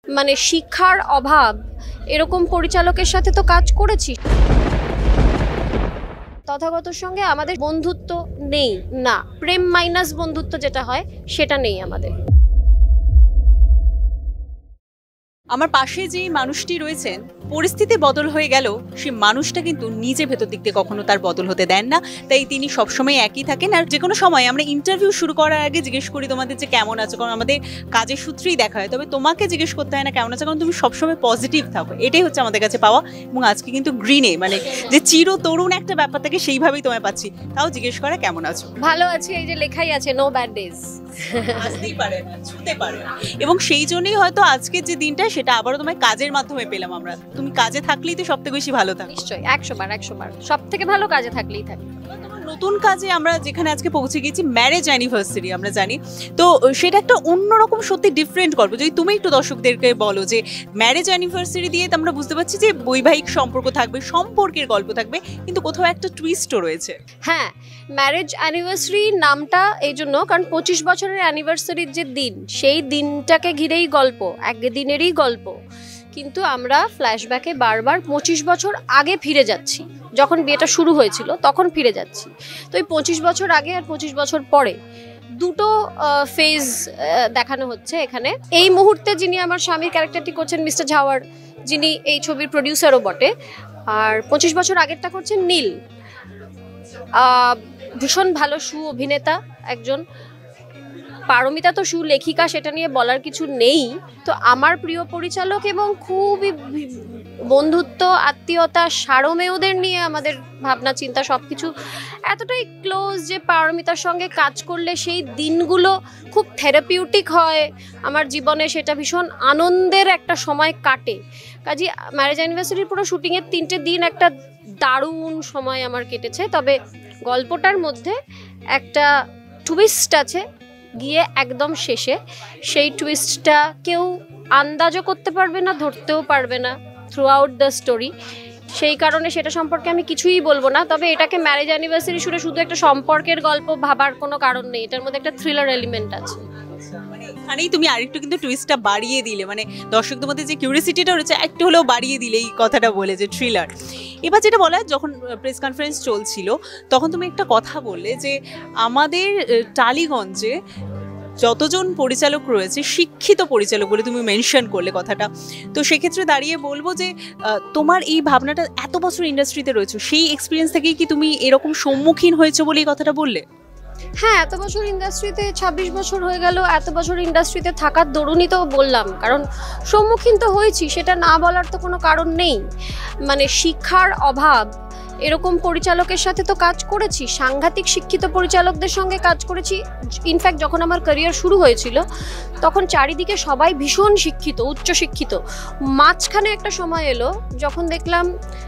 মানে শিক্ষার অভাব এরকম পরিচালকের সাথে তো কাজ করেছি। তথাগতর সঙ্গে আমাদের বন্ধুত্ব নেই, না, প্রেম মাইনাস বন্ধুত্ব যেটা হয় সেটা নেই আমাদের। আমার পাশে যে মানুষটি রয়েছেন, পরিস্থিতি বদল হয়ে গেল, সেই মানুষটা কিন্তু নিজে ভেতর দিক থেকে কখনো তার বদল হতে দেন না। তাই তিনি সবসময় একই থাকেন। আর যে কোনো সময় আমরা ইন্টারভিউ শুরু করার আগে জিজ্ঞেস করি তোমাদের যে কেমন আছো, কারণ আমাদের কাজের সূত্রেই দেখা হয়। তবে তোমাকে জিজ্ঞেস করতে হয় না কেমন আছো, কারণ তুমি সবসময় পজিটিভ থাকো, এটাই হচ্ছে আমাদের কাছে পাওয়া। এবং আজকে কিন্তু গ্রিনে মানে যে চির তরুণ একটা ব্যাপার থাকে সেইভাবেই তোমায় পাচ্ছি। তাও জিজ্ঞেস করা কেমন আছো। ভালো আছে, এই যে লেখাই আছে নো ব্যাড ডেজ। আসতেই পারে না, ছুতে পারে না। এবং সেই জন্যই হয়তো আজকের যে দিনটা সেটা আবারও তোমায় কাজের মাধ্যমে পেলাম আমরা। তুমি কাজে থাকলেই তো সব থেকে বেশি ভালো থাকো। নিশ্চয়ই, 100 বার সব থেকে ভালো কাজে থাকলেই থাকি। নতুন কাজে আমরা যেখানে আজকে পৌঁছে গেছি, ম্যারেজ অ্যানিভার্সারি আমরা জানি, তো সেটা একটা অন্যরকম সত্যি ডিফারেন্ট গল্প। যদি তুমি একটু দর্শকদেরকে বলো যে ম্যারেজ অ্যানিভার্সারি দিয়ে আমরা বুঝতে পারছি যে বৈবাহিক সম্পর্ক থাকবে, সম্পর্কের গল্প থাকবে, কিন্তু কোথাও একটা টুইস্টও রয়েছে। হ্যাঁ, ম্যারেজ অ্যানিভার্সারি নামটা এই জন্য কারণ 25 বছরের অ্যানিভার্সারির যে দিন, সেই দিনটাকে ঘিরেই গল্প, একদিনেরই গল্প, কিন্তু আমরা ফ্ল্যাশব্যাকে বারবার 25 বছর আগে ফিরে যাচ্ছি। যখন বিয়েটা শুরু হয়েছিল তখন ফিরে যাচ্ছি। তো এই 25 বছর আগে আর 25 বছর পরে দুটো ফেজ দেখানো হচ্ছে এখানে। এই মুহূর্তে যিনি আমার স্বামীর ক্যারেক্টারটি করছেন মিস্টার ঝাওয়ার, যিনি এই ছবির প্রডিউসারও বটে, আর 25 বছর আগেরটা করছেন নীল, ভীষণ ভালো অভিনেতা একজন। পারমিতা তো সুলেখিকা, সেটা নিয়ে বলার কিছু নেই। তো আমার প্রিয় পরিচালক এবং খুবই বন্ধুত্ব, আত্মীয়তা, সারমেয়দের নিয়ে আমাদের ভাবনা চিন্তা সবকিছু এতটাই ক্লোজ যে পারমিতার সঙ্গে কাজ করলে সেই দিনগুলো খুব থেরাপিউটিক হয় আমার জীবনে, সেটা ভীষণ আনন্দের একটা সময় কাটে। কাজে ম্যারেজ অ্যানিভার্সারির পুরো শুটিংয়ের 3টে দিন একটা দারুণ সময় আমার কেটেছে। তবে গল্পটার মধ্যে একটা টুইস্ট আছে গিয়ে একদম শেষে, সেই টুইস্টটা কেউ আন্দাজও করতে পারবে না, ধরতেও পারবে না থ্রু আউট দ্য স্টোরি। সেই কারণে সেটা সম্পর্কে আমি কিছুই বলবো না। তবে এটাকে ম্যারেজ অ্যানিভার্সারি শুধু একটা সম্পর্কের গল্প ভাবার কোনো কারণ নেই, এটার মধ্যে একটা থ্রিলার এলিমেন্ট আছে। মানে এখানেই তুমি আরেকটু কিন্তু টুইস্টটা বাড়িয়ে দিলে, মানে দর্শকদের মধ্যে যে কিউরিয়াসিটিটা রয়েছে একটু হলেও বাড়িয়ে দিলে এই কথাটা বলে যে থ্রিলার। এবার যেটা বলা, যখন প্রেস কনফারেন্স চলছিল তখন তুমি একটা কথা বললে যে আমাদের টালিগঞ্জে যতজন পরিচালক রয়েছে, শিক্ষিত পরিচালক বলে তুমি মেনশন করলে কথাটা। তো সেক্ষেত্রে দাঁড়িয়ে বলবো যে তোমার এই ভাবনাটা এত বছর ইন্ডাস্ট্রিতে রয়েছে, সেই এক্সপিরিয়েন্স থেকেই কি তুমি এরকম সম্মুখীন হয়েছো বলে এই কথাটা বললে? হ্যাঁ, এত বছর ইন্ডাস্ট্রিতে, 26 বছর হয়ে গেল, এত বছর ইন্ডাস্ট্রিতে থাকার দরুনই তো বললাম, কারণ সম্মুখীন তো হয়েছি, সেটা না বলার তো কোনো কারণ নেই। মানে শিক্ষার অভাব এরকম পরিচালকের সাথে তো কাজ করেছি, সাংঘাতিক শিক্ষিত পরিচালকদের সঙ্গে কাজ করেছি। ইনফ্যাক্ট যখন আমার ক্যারিয়ার শুরু হয়েছিল তখন চারিদিকে সবাই ভীষণ শিক্ষিত, উচ্চশিক্ষিত। মাঝখানে একটা সময় এলো যখন দেখলাম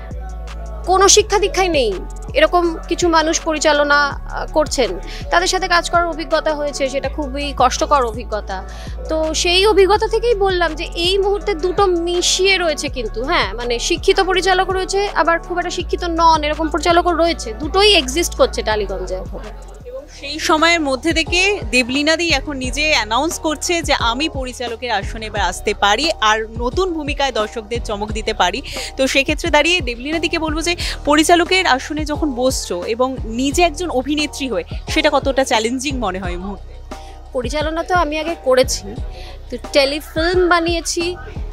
কোনো শিক্ষা দীক্ষাই নেই, এরকম কিছু মানুষ পরিচালনা করছেন, তাদের সাথে কাজ করার অভিজ্ঞতা হয়েছে, সেটা খুবই কষ্টকর অভিজ্ঞতা। তো সেই অভিজ্ঞতা থেকেই বললাম যে এই মুহূর্তে দুটো মিশিয়ে রয়েছে কিন্তু। হ্যাঁ, মানে শিক্ষিত পরিচালক রয়েছে, আবার খুব একটা শিক্ষিত নন এরকম পরিচালকও রয়েছে, দুটোই এক্সিস্ট করছে টালিগঞ্জে এখন। সেই সময়ের মধ্যে থেকে দেবলীনা দি এখন নিজে অ্যানাউন্স করছে যে আমি পরিচালকের আসনে এবার আসতে পারি আর নতুন ভূমিকায় দর্শকদের চমক দিতে পারি। তো সেক্ষেত্রে দাঁড়িয়ে দেবলীনা দিকে বলবো যে পরিচালকের আসনে যখন বসছো এবং নিজে একজন অভিনেত্রী হয়ে, সেটা কতটা চ্যালেঞ্জিং মনে হয় এই মুহূর্তে? পরিচালনা তো আমি আগে করেছি, তো টেলিফিল্ম বানিয়েছি,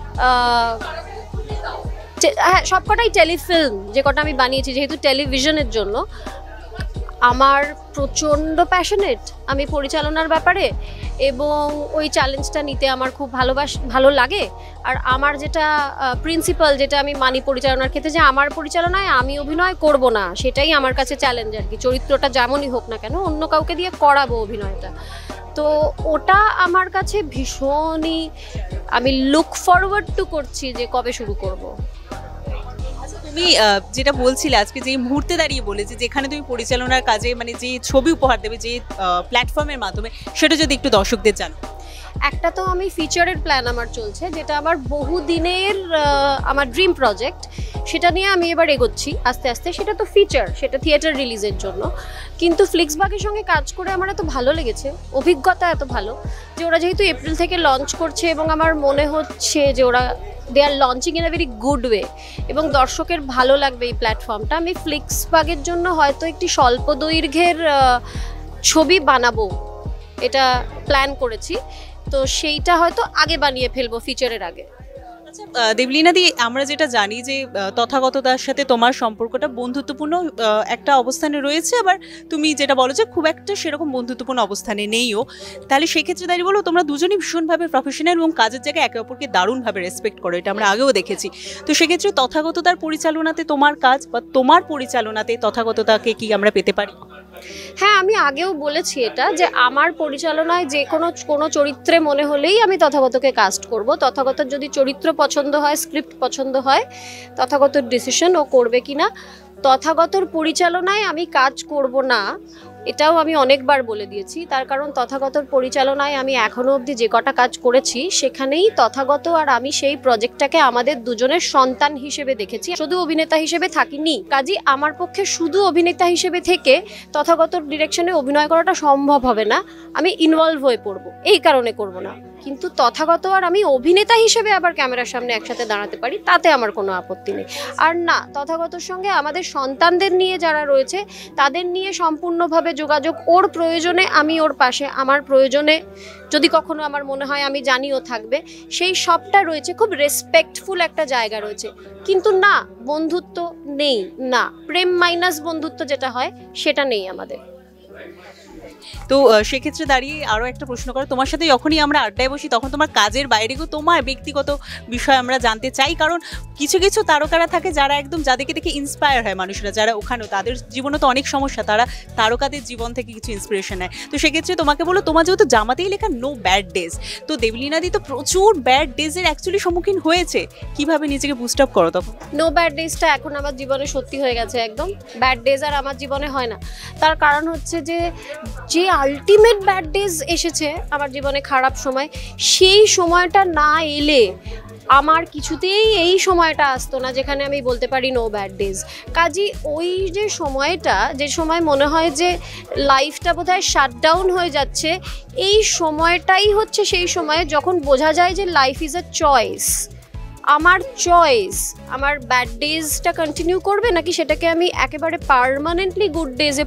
হ্যাঁ সবকটাই টেলিফিল্ম, যে কটা আমি বানিয়েছি যেহেতু টেলিভিশনের জন্য। আমার প্রচণ্ড প্যাশনেট আমি পরিচালনার ব্যাপারে, এবং ওই চ্যালেঞ্জটা নিতে আমার খুব ভালো লাগে। আর আমার যেটা প্রিন্সিপাল, যেটা আমি মানি পরিচালনার ক্ষেত্রে, যে আমার পরিচালনায় আমি অভিনয় করব না, সেটাই আমার কাছে চ্যালেঞ্জ আর কি। চরিত্রটা যেমনই হোক না কেন অন্য কাউকে দিয়ে করাবো অভিনয়টা, তো ওটা আমার কাছে ভীষণই, আমি লুক ফরওয়ার্ড টু করছি যে কবে শুরু করব। তুমি যেটা বলছিলে আজকে যে মুহূর্তে দাঁড়িয়ে বলে যে যেখানে তুমি পরিচালনার কাজে মানে যে ছবি উপহার দেবে, যে প্ল্যাটফর্মের মাধ্যমে, সেটা যদি একটু দর্শকদের জানো। একটা তো আমি ফিচারের প্ল্যান আমার চলছে, যেটা আমার বহুদিনের আমার ড্রিম প্রজেক্ট, সেটা নিয়ে আমি এবার এগোচ্ছি আস্তে আস্তে। সেটা তো ফিচার, সেটা থিয়েটার রিলিজের জন্য। কিন্তু ফ্লিক্সবাগের সঙ্গে কাজ করে আমার এত ভালো লেগেছে, অভিজ্ঞতা এত ভালো, যে ওরা যেহেতু এপ্রিল থেকে লঞ্চ করছে এবং আমার মনে হচ্ছে যে ওরা they are launching in a very good way এবং দর্শকের ভালো লাগবে এই প্ল্যাটফর্মটা, আমি ফ্লিক্সবাগের জন্য হয়তো একটি স্বল্প দৈর্ঘ্যের ছবি বানাবো, এটা প্ল্যান করেছি। তো সেইটা হয়তো আগে বানিয়ে ফেলবো, ফিচারের আগে। আচ্ছা দেবলীনা দি, আমরা যেটা জানি যে তথাগততার সাথে তোমার সম্পর্কটা বন্ধুত্বপূর্ণ একটা অবস্থানে রয়েছে, আবার তুমি যেটা বলো যে খুব একটা সেরকম বন্ধুত্বপূর্ণ অবস্থানে নেইও। তাহলে সেক্ষেত্রে দাঁড়িয়ে বলো তোমরা দুজনই ভীষণভাবে প্রফেশনাল এবং কাজের জায়গায় একে অপরকে দারুণভাবে রেসপেক্ট করো, এটা আমরা আগেও দেখেছি। তো সেক্ষেত্রে তথাগততার পরিচালনাতে তোমার কাজ বা তোমার পরিচালনাতে তথাগততাকে কি আমরা পেতে পারি? হ্যাঁ, আমি আগেও বলেছি এটা, যে আমার পরিচালনায় যে কোনো চরিত্রে মনে হলেই আমি তথাগতকে কাস্ট করব। তথাগতর যদি চরিত্র পছন্দ হয়, স্ক্রিপ্ট পছন্দ হয়, তথাগতর ডিসিশন ও করবে কিনা। তথাগতর পরিচালনায় আমি কাজ করব না, এটাও আমি অনেকবার বলে দিয়েছি। তার কারণ তথাগতর পরিচালনায় আমি এখনো অবধি যে কটা কাজ করেছি, সেখানেই তথাগত আর আমি সেই প্রজেক্টটাকে আমাদের দুজনের সন্তান হিসেবে দেখেছি, শুধু অভিনেতা হিসেবে থাকিনি। কাজেই আমার পক্ষে শুধু অভিনেতা হিসেবে থেকে তথাগতর ডিরেকশনে অভিনয় করাটা সম্ভব হবে না, আমি ইনভলভ হয়ে পড়বো, এই কারণে করব না। কিন্তু তথাগত আর আমি অভিনেতা হিসেবে আবার ক্যামেরার সামনে একসাথে দাঁড়াতে পারি, তাতে আমার কোনো আপত্তি নেই। আর না, তথাগতর সঙ্গে আমাদের সন্তানদের নিয়ে যারা রয়েছে তাদের নিয়ে সম্পূর্ণভাবে যোগাযোগ, ওর প্রয়োজনে আমি ওর পাশে, আমার প্রয়োজনে যদি কখনো আমার মনে হয় আমি জানিও থাকবে, সেই সবটা রয়েছে। খুব রেসপেক্টফুল একটা জায়গা রয়েছে। কিন্তু না, বন্ধুত্ব নেই, না প্রেম মাইনাস বন্ধুত্ব যেটা হয় সেটা নেই আমাদের। তো সেক্ষেত্রে দাঁড়িয়ে আরও একটা প্রশ্ন করো, তোমার সাথে যখনই আমরা আড্ডায় বসি তখন তোমার কাজের বাইরেও তোমার ব্যক্তিগত বিষয় আমরা জানতে চাই, কারণ কিছু কিছু তারকারা থাকে যারা একদম যাদেরকে দেখে ইন্সপায়ার হয় মানুষরা, যারা ওখানেও তাদের জীবনে তো অনেক সমস্যা, তারা তারকাদের জীবন থেকে কিছু ইন্সপিরেশন নেয়। তো সেক্ষেত্রে তোমাকে বলো, তোমার যেহেতু জামাতেই লেখা নো ব্যাড ডেজ, তো দেবলীনা দি তো প্রচুর ব্যাড ডেজের অ্যাকচুয়ালি সম্মুখীন হয়েছে, কিভাবে নিজেকে বুস্ট আপ করো তখন? নো ব্যাড ডেজটা এখন আমার জীবনে সত্যি হয়ে গেছে, একদম ব্যাড ডেজ আর আমার জীবনে হয় না। তার কারণ হচ্ছে যে যে আলটিমেট ব্যাড ডেজ এসেছে আমার জীবনে, খারাপ সময়, সেই সময়টা না এলে আমার কিছুতেই এই সময়টা আসতো না যেখানে আমি বলতে পারি নো ব্যাড ডেজ। কাজেই ওই যে সময়টা, যে সময় মনে হয় যে লাইফটা বোধহয় শাটডাউন হয়ে যাচ্ছে, এই সময়টাই হচ্ছে সেই সময় যখন বোঝা যায় যে লাইফ ইজ আ চয়েস। আমার চয়েস, আমার ব্যাড ডেজটা কন্টিনিউ করবে নাকি সেটাকে আমি একেবারে পার্মানেন্টলি গুড ডেজে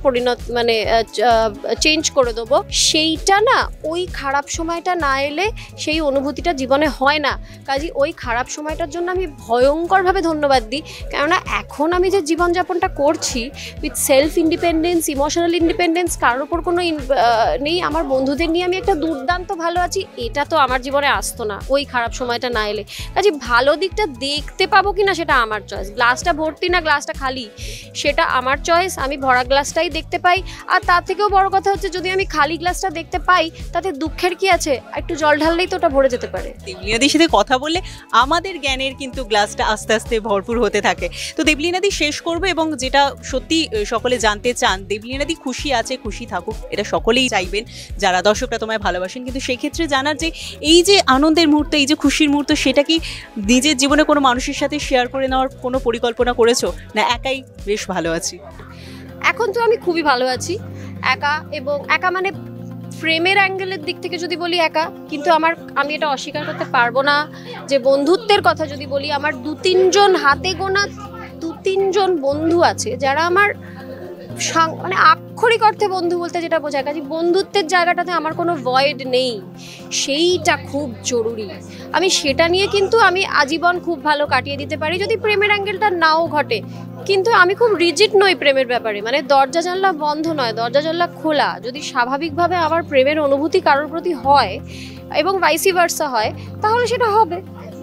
চেঞ্জ করে দেবো, সেইটা না, ওই খারাপ সময়টা না এলে সেই অনুভূতিটা জীবনে হয় না। কাজে ওই খারাপ সময়টার জন্য আমি ভয়ঙ্করভাবে ধন্যবাদ দিই, কেননা এখন আমি যে জীবনযাপনটা করছি with self independence, emotional independence, কারোর ওপর কোনো নেই, আমার বন্ধুদের নিয়ে আমি একটা দুর্দান্ত ভালো আছি, এটা তো আমার জীবনে আসতো না ওই খারাপ সময়টা না এলে। কাজে ভালো দিকটা দেখতে পাবো কিনা সেটা আমার চয়েস, গ্লাসটা ভর্তি না গ্লাসটা খালি সেটা আমার চয়েস, আমি ভরা গ্লাসটাই দেখতে পাই। আর তার থেকেও বড় কথা হচ্ছে, যদি আমি খালি গ্লাসটা দেখতে পাই তাতে দুঃখের কি আছে, একটু জল ঢাললেই তো ওটা ভরে যেতে পারে। দেবলীনাদির সাথে কথা বললে আমাদের জ্ঞানের কিন্তু গ্লাসটা আস্তে আস্তে ভরপুর হতে থাকে। তো দেবলীনাদি শেষ করবে, এবং যেটা সত্যি সকলে জানতে চান, দেবলীনাদি খুশি আছে, খুশি থাকুক, এটা সকলেই চাইবেন যারা দর্শকরা তোমায় ভালোবাসেন, কিন্তু সেই ক্ষেত্রে জানার যে এই যে আনন্দের মুহূর্ত, এই যে খুশির মুহূর্ত, সেটা কি নিজের জীবনে কোনো মানুষের সাথে শেয়ার করে নেওয়ার কোনো পরিকল্পনা করেছো, না একাই বেশ ভালো আছি? এখন তো আমি খুবই ভালো আছি একা, এবং একা মানে প্রেমের অ্যাঙ্গেলের দিক থেকে যদি বলি একা, কিন্তু আমি এটা অস্বীকার করতে পারবো না যে বন্ধুত্বের কথা যদি বলি, আমার হাতে গোনা দু তিনজন বন্ধু আছে যারা আমার মানে আক্ষরিক অর্থে বন্ধু বলতে যেটা বোঝায়, কাজে বন্ধুত্বের জায়গাটাতে আমার কোনো ভয়েড নেই, সেইটা খুব জরুরি। আমি সেটা নিয়ে কিন্তু আমি আজীবন খুব ভালো কাটিয়ে দিতে পারি যদি প্রেমের অ্যাঙ্গেলটা নাও ঘটে। কিন্তু আমি খুব রিজিড নই প্রেমের ব্যাপারে, মানে দরজা জানলা বন্ধ নয়, দরজা জানলা খোলা। যদি স্বাভাবিকভাবে আমার প্রেমের অনুভূতি কারোর প্রতি হয় এবং ভাইসি ভার্সা হয়, তাহলে সেটা হবে।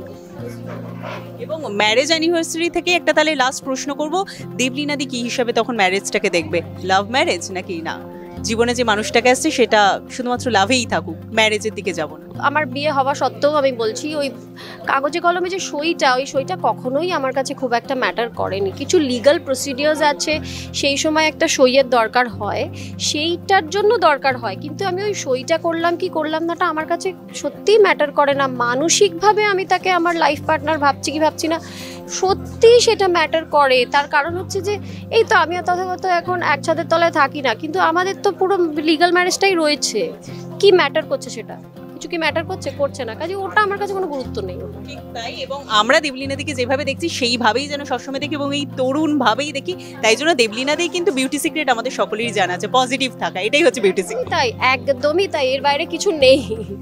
এবং ম্যারেজ অ্যানিভার্সারি থেকে একটা তাহলে লাস্ট প্রশ্ন করব, দেবলীনাদি কি হিসাবে তখন ম্যারেজটাকে দেখবে? লাভ ম্যারেজ নাকি না জীবনে যে মানুষটাকে আসছে সেটা শুধুমাত্র লাভেই থাকুক, ম্যারেজের দিকে যাব না? আমার বিয়ে হওয়া সত্ত্বেও আমি বলছি, ওই কাগজে কলমে যে সইটা, ওই সইটা কখনোই আমার কাছে খুব একটা ম্যাটার করেনি। কিছু লিগাল প্রসিডিওর্স আছে, সেই সময় একটা সইয়ের দরকার হয়, সেইটার জন্য দরকার হয়, কিন্তু আমি ওই সইটা করলাম কি করলাম নাটা আমার কাছে সত্যিই ম্যাটার করে না। মানসিকভাবে আমি তাকে আমার লাইফ পার্টনার ভাবছি কি ভাবছি না, সত্যি সেটা ম্যাটার করে। তার কারণ হচ্ছে যে এই তো আমি তথাগত এখন এক ছাদের তলায় থাকি না, কিন্তু আমাদের তো পুরো লিগাল ম্যারেজটাই রয়েছে। কি ম্যাটার করছে সেটা? কিছু কি ম্যাটার করছে? করছে না, কাজে ওটা আমার কাছে কোনো গুরুত্ব নেই। ঠিক তাই, এবং আমরা দেবলীনাদিকে যেভাবে দেখছি সেইভাবেই যেন সবসময় দেখি এবং এই তরুণ ভাবেই দেখি। তাই জন্য দেবলীনাদি কিন্তু বিউটি সিক্রেট আমাদের সকলেরই জানা আছে, পজিটিভ থাকা, এটাই হচ্ছে বিউটি সিক্রেট। তাই, একদমই তাই, এর বাইরে কিছু নেই।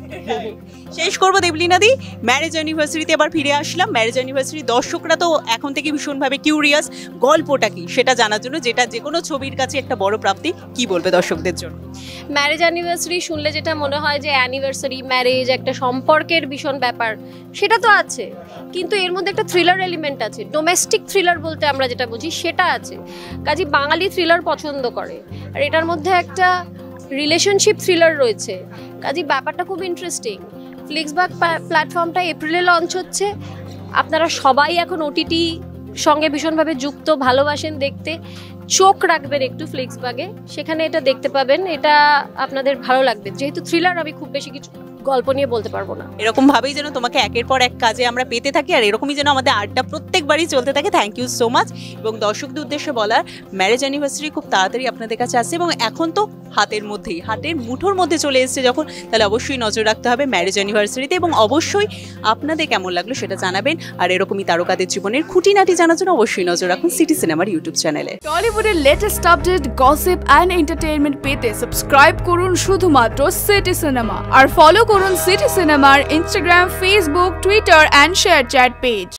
শেষ করবো দেবলীনাদি, ম্যারেজ অ্যানিভার্সারিতে আবার ফিরে আসলাম। ম্যারেজ অ্যানিভার্সারি দর্শকরা তো এখন থেকে ভীষণভাবে কিউরিয়াস, গল্পটা কি সেটা জানার জন্য, যেটা যে কোনো ছবির কাছে একটা বড় প্রাপ্তি। কি বলবে দর্শকদের জন্য? ম্যারেজ অ্যানিভার্সারি শুনলে যেটা মনে হয় যে অ্যানিভার্সারি, ম্যারেজ একটা সম্পর্কের ভীষণ ব্যাপার, সেটা তো আছে, কিন্তু এর মধ্যে একটা থ্রিলার এলিমেন্ট আছে। ডোমেস্টিক থ্রিলার বলতে আমরা যেটা বুঝি সেটা আছে। কাজে বাঙালি থ্রিলার পছন্দ করে, আর এটার মধ্যে একটা রিলেশনশিপ থ্রিলার রয়েছে। কাজে ব্যাপারটা খুব ইন্টারেস্টিং। ফ্লিক্সবাগ প্ল্যাটফর্মটা এপ্রিলে লঞ্চ হচ্ছে। আপনারা সবাই এখন ওটিটি সঙ্গে ভীষণভাবে যুক্ত, ভালোবাসেন দেখতে, চোখ রাখবেন একটু ফ্লিক্সবাগে, সেখানে এটা দেখতে পাবেন। এটা আপনাদের ভালো লাগবে। যেহেতু থ্রিলার, আমি খুব বেশি কিছু গল্প নিয়ে বলতে পারবো না। এরকম ভাবেই যেন তোমাকে একের পর এক কাজে আমরা পেতে থাকি, আর এরকমই যেন আমাদের আড্ডা প্রত্যেকবারই চলতে থাকে। Thank you so much. এবং দর্শকদের উদ্দেশ্যে বলার, ম্যারেজ অ্যানিভার্সারি খুব তাড়াতাড়ি আপনাদের কাছে আসছে, এবং এখন তো হাতের মধ্যেই, হাতের মুঠোর মধ্যে চলে এসেছে যখন, তাহলে অবশ্যই নজর রাখতে হবে ম্যারেজ অ্যানিভার্সারিতে। এবং অবশ্যই আপনাদের কেমন লাগলো সেটা জানাবেন, আর এরকমই তারকাদের জীবনের খুঁটিনাটি জানার জন্য অবশ্যই নজর রাখুন সিটি সিনেমার ইউটিউব চ্যানেলে। টলিউডের latest update, gossip and entertainment পেতে সাবস্ক্রাইব করুন শুধুমাত্র সিটি সিনেমা, আর ফলো করুন সিটি সিনেমার Instagram, Facebook, Twitter and ShareChat page.